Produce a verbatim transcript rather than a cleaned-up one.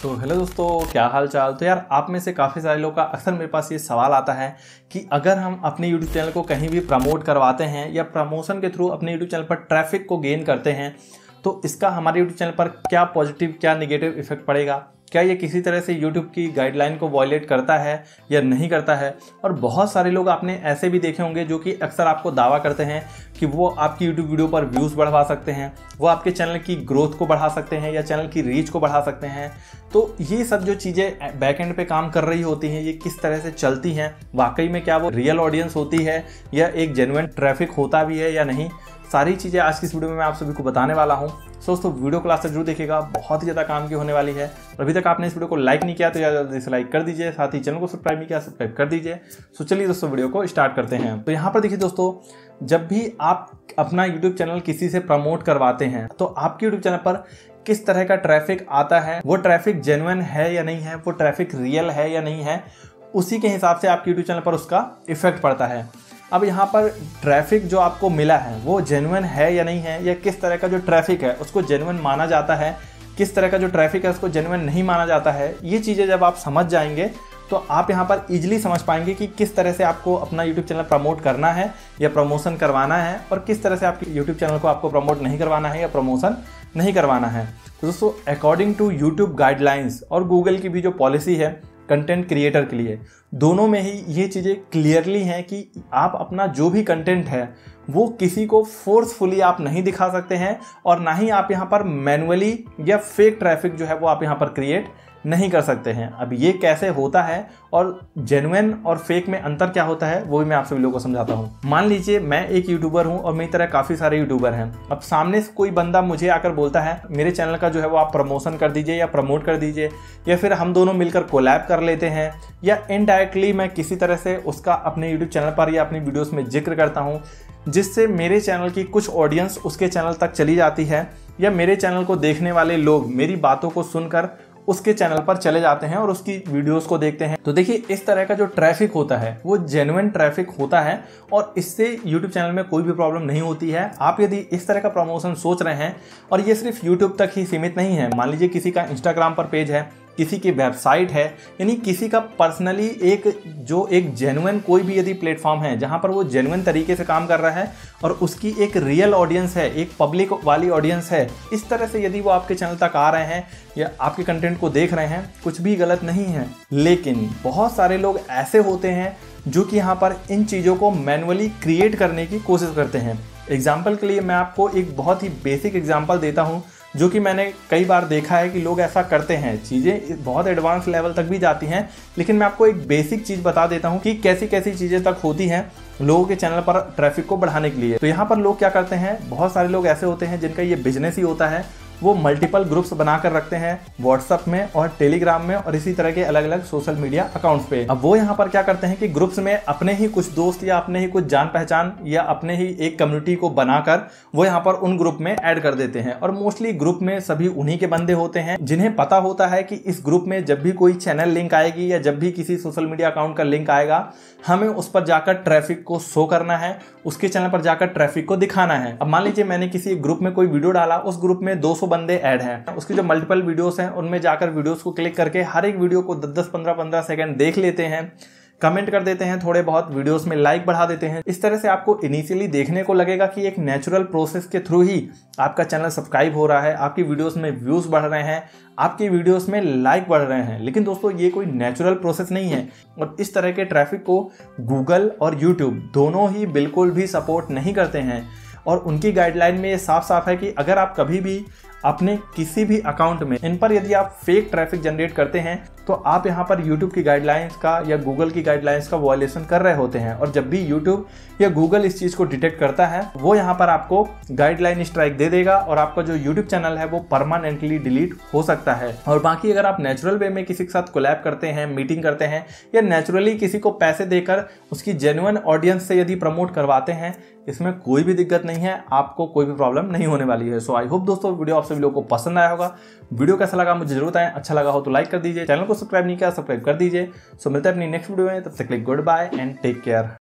तो हेलो दोस्तों, क्या हाल चाल। तो यार आप में से काफ़ी सारे लोगों का अक्सर मेरे पास ये सवाल आता है कि अगर हम अपने यूट्यूब चैनल को कहीं भी प्रमोट करवाते हैं या प्रमोशन के थ्रू अपने यूट्यूब चैनल पर ट्रैफिक को गेन करते हैं तो इसका हमारे यूट्यूब चैनल पर क्या पॉजिटिव क्या नेगेटिव इफेक्ट पड़ेगा, क्या ये किसी तरह से यूट्यूब की गाइडलाइन को वॉयलेट करता है या नहीं करता है। और बहुत सारे लोग आपने ऐसे भी देखे होंगे जो कि अक्सर आपको दावा करते हैं कि वो आपकी यूट्यूब वीडियो पर व्यूज़ बढ़वा सकते हैं, वो आपके चैनल की ग्रोथ को बढ़ा सकते हैं या चैनल की रीच को बढ़ा सकते हैं। तो ये सब जो चीज़ें बैक एंड पे काम कर रही होती हैं, ये किस तरह से चलती हैं, वाकई में क्या वो रियल ऑडियंस होती है या एक जेन्युइन ट्रैफिक होता भी है या नहीं, सारी चीज़ें आज की इस वीडियो में मैं आप सभी को बताने वाला हूँ। सो दोस्तों वीडियो क्लास से जरूर देखिएगा, बहुत ही ज़्यादा काम की होने वाली है। और अभी तक आपने इस वीडियो को लाइक नहीं किया तो ज़्यादा जल्दी से लाइक कर दीजिए, साथ ही चैनल को सब्सक्राइब नहीं किया सब्सक्राइब कर दीजिए। सो चलिए दोस्तों वीडियो को स्टार्ट करते हैं। तो यहाँ पर देखिए दोस्तों, जब भी आप अपना यूट्यूब चैनल किसी से प्रमोट करवाते हैं तो आपके यूट्यूब चैनल पर किस तरह का ट्रैफिक आता है, वो ट्रैफिक जेन्युइन है या नहीं है, वो ट्रैफिक रियल है या नहीं है, उसी के हिसाब से आपके यूट्यूब चैनल पर उसका इफेक्ट पड़ता है। अब यहाँ पर ट्रैफिक जो आपको मिला है वो जेन्युइन है या नहीं है, या किस तरह का जो ट्रैफिक है उसको जेन्युइन माना जाता है, किस तरह का जो ट्रैफिक है उसको जेन्युइन नहीं माना जाता है। ये चीज़ें जब आप समझ जाएंगे तो आप यहाँ पर इजीली समझ पाएंगे कि किस तरह से आपको अपना यूट्यूब चैनल प्रमोट करना है या प्रमोशन करवाना है, और किस तरह से आपके यूट्यूब चैनल को आपको प्रमोट नहीं करवाना है या प्रमोशन नहीं करवाना है। तो दोस्तों अकॉर्डिंग टू यूट्यूब गाइडलाइंस और गूगल की भी जो पॉलिसी है कंटेंट क्रिएटर के लिए, दोनों में ही ये चीज़ें क्लियरली हैं कि आप अपना जो भी कंटेंट है वो किसी को फोर्सफुली आप नहीं दिखा सकते हैं, और ना ही आप यहाँ पर मैनुअली या फेक ट्रैफिक जो है वो आप यहाँ पर क्रिएट नहीं कर सकते हैं। अब ये कैसे होता है और जेन्युइन और फेक में अंतर क्या होता है वो भी मैं आप सभी लोगों को समझाता हूँ। मान लीजिए मैं एक यूट्यूबर हूँ और मेरी तरह काफ़ी सारे यूट्यूबर हैं। अब सामने से कोई बंदा मुझे आकर बोलता है मेरे चैनल का जो है वो आप प्रमोशन कर दीजिए या प्रमोट कर दीजिए, या फिर हम दोनों मिलकर कोलैब कर लेते हैं, या इनडायरेक्टली मैं किसी तरह से उसका अपने यूट्यूब चैनल पर या अपनी वीडियोज़ में जिक्र करता हूँ, जिससे मेरे चैनल की कुछ ऑडियंस उसके चैनल तक चली जाती है, या मेरे चैनल को देखने वाले लोग मेरी बातों को सुनकर उसके चैनल पर चले जाते हैं और उसकी वीडियोस को देखते हैं। तो देखिए इस तरह का जो ट्रैफिक होता है वो जेन्युइन ट्रैफिक होता है, और इससे यूट्यूब चैनल में कोई भी प्रॉब्लम नहीं होती है। आप यदि इस तरह का प्रमोशन सोच रहे हैं, और ये सिर्फ यूट्यूब तक ही सीमित नहीं है, मान लीजिए किसी का इंस्टाग्राम पर पेज है, किसी की वेबसाइट है, यानी किसी का पर्सनली एक जो एक जेन्युइन कोई भी यदि प्लेटफॉर्म है जहां पर वो जेन्युइन तरीके से काम कर रहा है और उसकी एक रियल ऑडियंस है, एक पब्लिक वाली ऑडियंस है, इस तरह से यदि वो आपके चैनल तक आ रहे हैं या आपके कंटेंट को देख रहे हैं, कुछ भी गलत नहीं है। लेकिन बहुत सारे लोग ऐसे होते हैं जो कि यहाँ पर इन चीज़ों को मैनुअली क्रिएट करने की कोशिश करते हैं। एग्जाम्पल के लिए मैं आपको एक बहुत ही बेसिक एग्जाम्पल देता हूँ जो कि मैंने कई बार देखा है कि लोग ऐसा करते हैं। चीज़ें बहुत एडवांस लेवल तक भी जाती हैं, लेकिन मैं आपको एक बेसिक चीज़ बता देता हूं कि कैसी कैसी चीज़ें तक होती हैं लोगों के चैनल पर ट्रैफिक को बढ़ाने के लिए। तो यहाँ पर लोग क्या करते हैं, बहुत सारे लोग ऐसे होते हैं जिनका ये बिजनेस ही होता है, वो मल्टीपल ग्रुप्स बनाकर रखते हैं व्हाट्सएप में और टेलीग्राम में और इसी तरह के अलग अलग सोशल मीडिया अकाउंट्स पे। अब वो यहाँ पर क्या करते हैं कि ग्रुप्स में अपने ही कुछ दोस्त या अपने ही कुछ जान पहचान या अपने ही एक कम्युनिटी को बनाकर वो यहाँ पर उन ग्रुप में ऐड कर देते हैं। और मोस्टली ग्रुप में सभी उन्हीं के बंदे होते हैं जिन्हें पता होता है कि इस ग्रुप में जब भी कोई चैनल लिंक आएगी या जब भी किसी सोशल मीडिया अकाउंट का लिंक आएगा, हमें उस पर जाकर ट्रैफिक को शो करना है, उसके चैनल पर जाकर ट्रैफिक को दिखाना है। अब मान लीजिए मैंने किसी ग्रुप में कोई वीडियो डाला, उस ग्रुप में दो सौ बंदे ऐड हैं, उसकी जो मल्टीपल वीडियोस हैं उनमें जाकर वीडियोस को क्लिक करके हर एक वीडियो को दस दस पंद्रह पंद्रह सेकंड देख लेते हैं, कमेंट कर देते हैं, थोड़े बहुत वीडियोस में लाइक बढ़ा देते हैं। इस तरह से आपको इनिशियली देखने को लगेगा कि एक नेचुरल प्रोसेस के थ्रू ही आपका चैनल सब्सक्राइब हो रहा है, आपकी वीडियोस में व्यूज बढ़ रहे हैं, आपकी वीडियोस में लाइक बढ़ रहे हैं। लेकिन दोस्तों ये कोई नेचुरल प्रोसेस नहीं है, और इस तरह के ट्रैफिक को गूगल और यूट्यूब दोनों ही बिल्कुल भी सपोर्ट नहीं करते हैं। और उनकी गाइडलाइन में ये साफ साफ है कि अगर आप कभी भी अपने किसी भी अकाउंट में इन पर यदि आप फेक ट्रैफिक जनरेट करते हैं तो आप यहाँ पर यूट्यूब की गाइडलाइंस का या गूगल की गाइडलाइंस का वायलेशन कर रहे होते हैं। और जब भी यूट्यूब या गूगल इस चीज़ को डिटेक्ट करता है वो यहाँ पर आपको गाइडलाइन स्ट्राइक दे देगा और आपका जो यूट्यूब चैनल है वो परमानेंटली डिलीट हो सकता है। और बाकी अगर आप नेचुरल वे में किसी के साथ कोलैब करते हैं, मीटिंग करते हैं, या नेचुरली किसी को पैसे देकर उसकी जेन्युइन ऑडियंस से यदि प्रमोट करवाते हैं, इसमें कोई भी दिक्कत नहीं है, आपको कोई भी प्रॉब्लम नहीं होने वाली है। सो आई होप दोस्तों वीडियो आप सभी लोगों को पसंद आया होगा। वीडियो कैसा लगा मुझे जरूर बताएं, अच्छा लगा हो तो लाइक कर दीजिए, चैनल को सब्सक्राइब नहीं किया सब्सक्राइब कर दीजिए। सो मिलते हैं अपनी नेक्स्ट वीडियो में, तब तक के लिए goodbye and take care.